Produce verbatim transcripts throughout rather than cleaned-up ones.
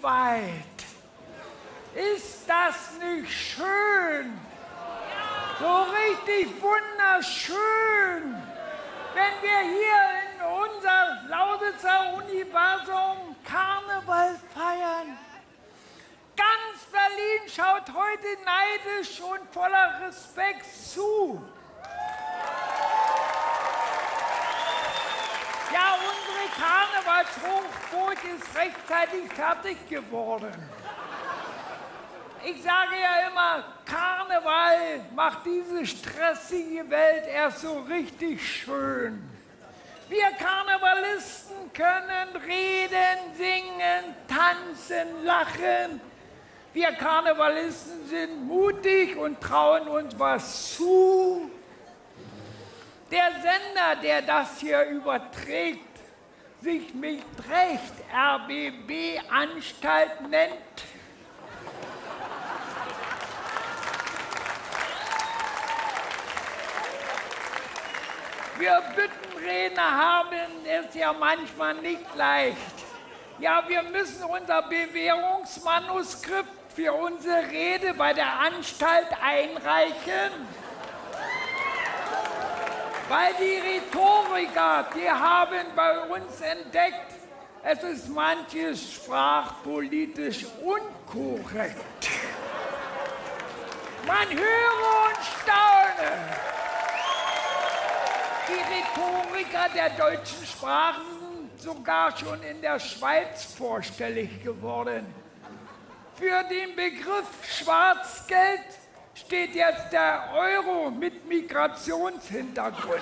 weit. Ist das nicht schön? So richtig wunderschön, wenn wir hier in unser Lausitzer Universum Karneval feiern. Ganz Berlin schaut heute neidisch und voller Respekt zu. Ja, unsere Karnevalshochburg ist rechtzeitig fertig geworden. Ich sage ja immer, Karneval macht diese stressige Welt erst so richtig schön. Wir Karnevalisten können reden, singen, tanzen, lachen. Wir Karnevalisten sind mutig und trauen uns was zu. Der Sender, der das hier überträgt, sich mit Recht R B B-Anstalt nennt, wir Büttenredner haben es ja manchmal nicht leicht. Ja, wir müssen unser Bewährungsmanuskript für unsere Rede bei der Anstalt einreichen, weil die Rhetoriker, die haben bei uns entdeckt, es ist manches sprachpolitisch unkorrekt. Man höre und staune. Die Rhetoriker der deutschen Sprache sind sogar schon in der Schweiz vorstellig geworden. Für den Begriff Schwarzgeld steht jetzt der Euro mit Migrationshintergrund.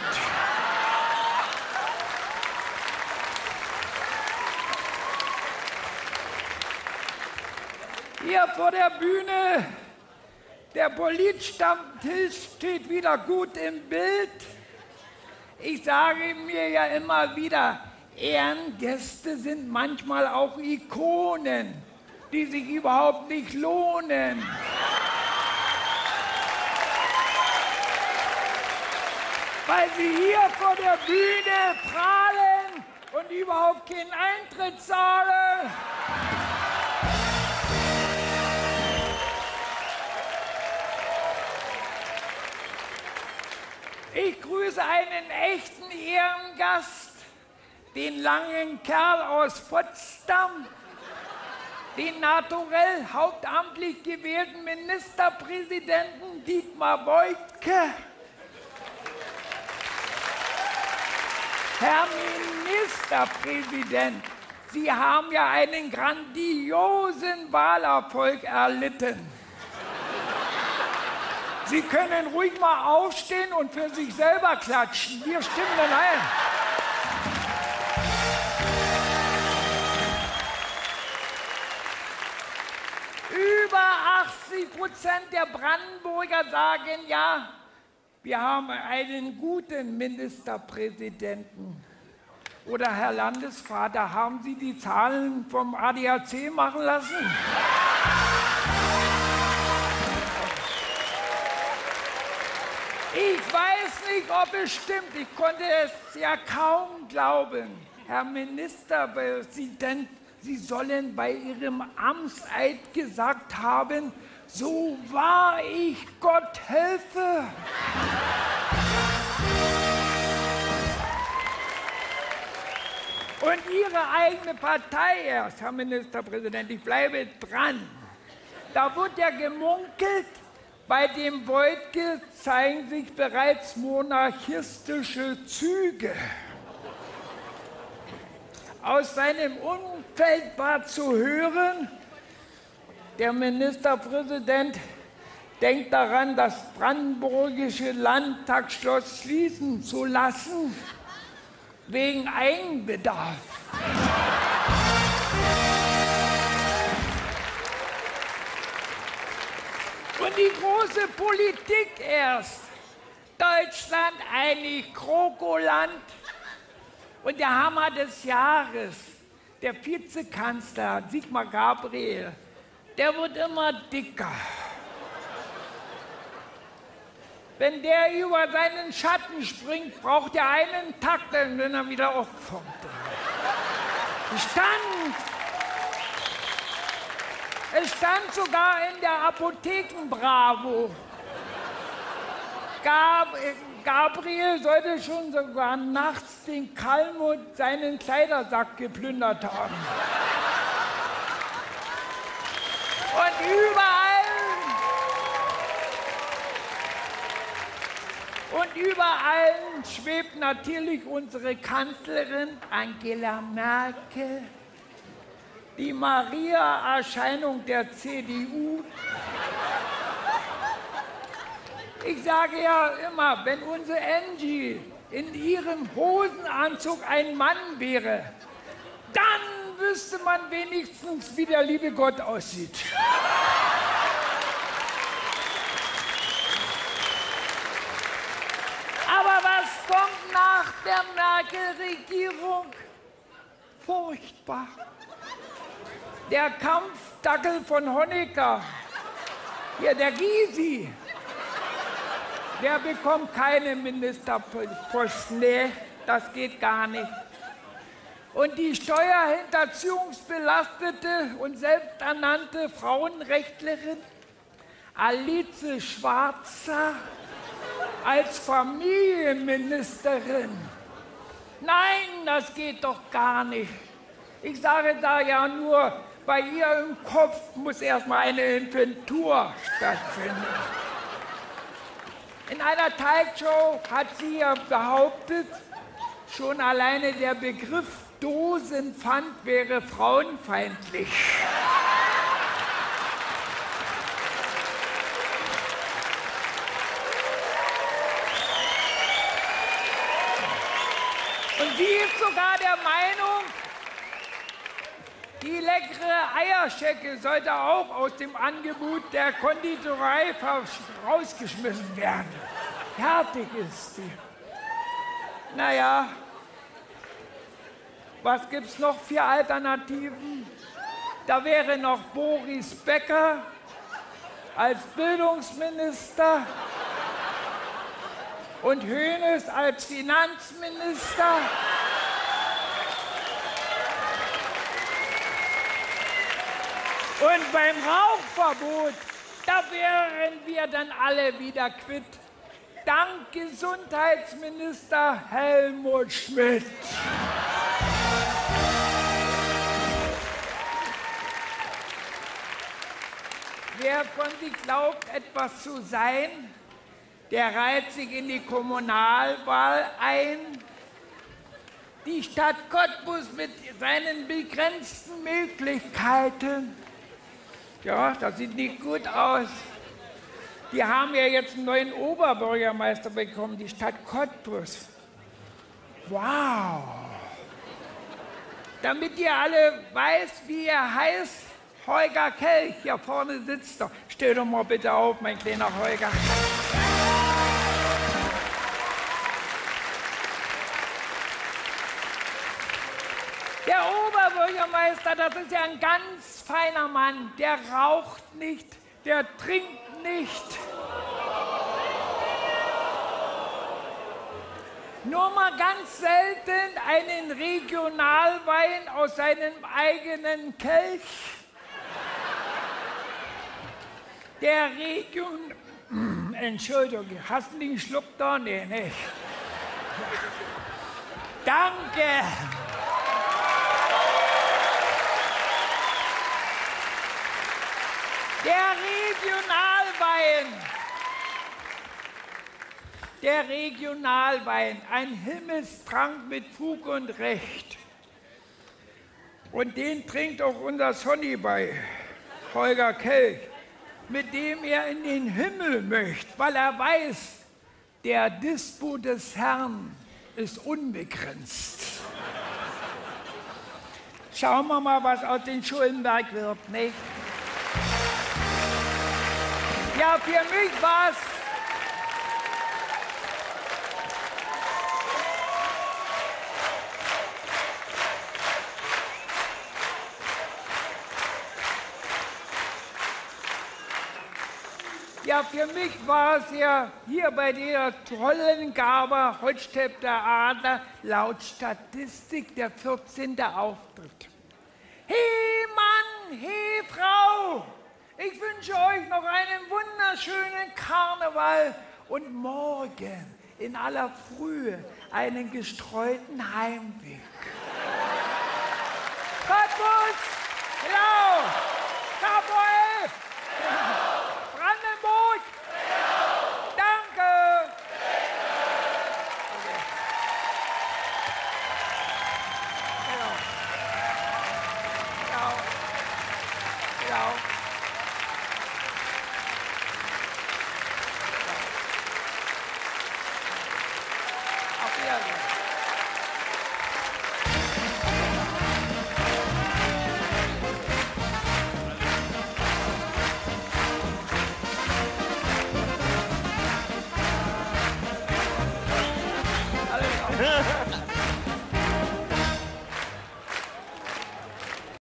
Hier vor der Bühne, der Politstammtisch steht wieder gut im Bild. Ich sage mir ja immer wieder, Ehrengäste sind manchmal auch Ikonen, die sich überhaupt nicht lohnen. Weil sie hier vor der Bühne prahlen und überhaupt keinen Eintritt zahlen. Ich grüße einen echten Ehrengast, den langen Kerl aus Potsdam, den naturell hauptamtlich gewählten Ministerpräsidenten Dietmar Woidke. Herr Ministerpräsident, Sie haben ja einen grandiosen Wahlerfolg erlitten. Sie können ruhig mal aufstehen und für sich selber klatschen. Wir stimmen dann ein. Über achtzig Prozent der Brandenburger sagen ja, wir haben einen guten Ministerpräsidenten. Oder Herr Landesvater, haben Sie die Zahlen vom A D A C machen lassen? Ich weiß nicht, ob es stimmt. Ich konnte es ja kaum glauben. Herr Ministerpräsident, Sie sollen bei Ihrem Amtseid gesagt haben, so wahr ich Gott helfe. Und Ihre eigene Partei erst, Herr Ministerpräsident, ich bleibe dran. Da wird ja gemunkelt, bei dem Woidke zeigen sich bereits monarchistische Züge. Aus seinem Umfeld war zu hören, der Ministerpräsident denkt daran, das brandenburgische Landtagsschloss schließen zu lassen, wegen Eigenbedarf. Und die große Politik erst. Deutschland ein Krokoland. Und der Hammer des Jahres, der Vizekanzler Sigmar Gabriel, der wird immer dicker. Wenn der über seinen Schatten springt, braucht er einen Takt, wenn er wieder aufkommt. Stand! Es stand sogar in der Apotheken-Bravo. Gab, Gabriel sollte schon sogar nachts den Kalmund seinen Kleidersack geplündert haben. Und überall, und überall schwebt natürlich unsere Kanzlerin Angela Merkel, die Maria-Erscheinung der C D U. Ich sage ja immer, wenn unsere Angie in ihrem Hosenanzug ein Mann wäre, dann wüsste man wenigstens, wie der liebe Gott aussieht. Aber was kommt nach der Merkel-Regierung? Furchtbar. Der Kampfdackel von Honecker, hier der Gysi, der bekommt keine Ministerposten. Nee, das geht gar nicht. Und die steuerhinterziehungsbelastete und selbsternannte Frauenrechtlerin Alice Schwarzer als Familienministerin. Nein, das geht doch gar nicht. Ich sage da ja nur, bei ihr im Kopf muss erstmal eine Inventur stattfinden. In einer Talkshow hat sie ja behauptet, schon alleine der Begriff Dosenpfand wäre frauenfeindlich. Und sie ist sogar der Meinung, die leckere Eierschecke sollte auch aus dem Angebot der Konditorei rausgeschmissen werden. Fertig ist sie. Naja, was gibt's noch für Alternativen? Da wäre noch Boris Becker als Bildungsminister und Hoeneß als Finanzminister. Und beim Rauchverbot, da wären wir dann alle wieder quitt. Dank Gesundheitsminister Helmut Schmidt. Wer von sich glaubt, etwas zu sein, der reiht sich in die Kommunalwahl ein. Die Stadt Cottbus mit seinen begrenzten Möglichkeiten, ja, das sieht nicht gut aus. Die haben ja jetzt einen neuen Oberbürgermeister bekommen, die Stadt Cottbus. Wow! Damit ihr alle weißt, wie er heißt, Holger Kelch, hier vorne sitzt er. Steh doch mal bitte auf, mein kleiner Holger. Der Oberbürgermeister, das ist ja ein ganz feiner Mann. Der raucht nicht, der trinkt nicht. Nur mal ganz selten einen Regionalwein aus seinem eigenen Kelch. Der Region... Entschuldigung, hast du nicht einen Schluck da? Nee, nicht. Danke. Der Regionalwein, der Regionalwein, ein Himmelstrank mit Fug und Recht. Und den trinkt auch unser Sonny bei, Holger Kelch, mit dem er in den Himmel möchte, weil er weiß, der Dispo des Herrn ist unbegrenzt. Schauen wir mal, was aus den Schulenberg wird, nicht? Ja, für mich war's. Ja, für mich war es ja hier bei der tollen Gabe Holzstedt der Adler laut Statistik der vierzehnte Auftritt. Hey Mann! Hey Frau, ich wünsche euch noch einen wunderschönen Karneval und morgen in aller Frühe einen gestreuten Heimweg. Cottbus, Blau, K V F, Brandenburg, danke. Genau. Genau. Genau.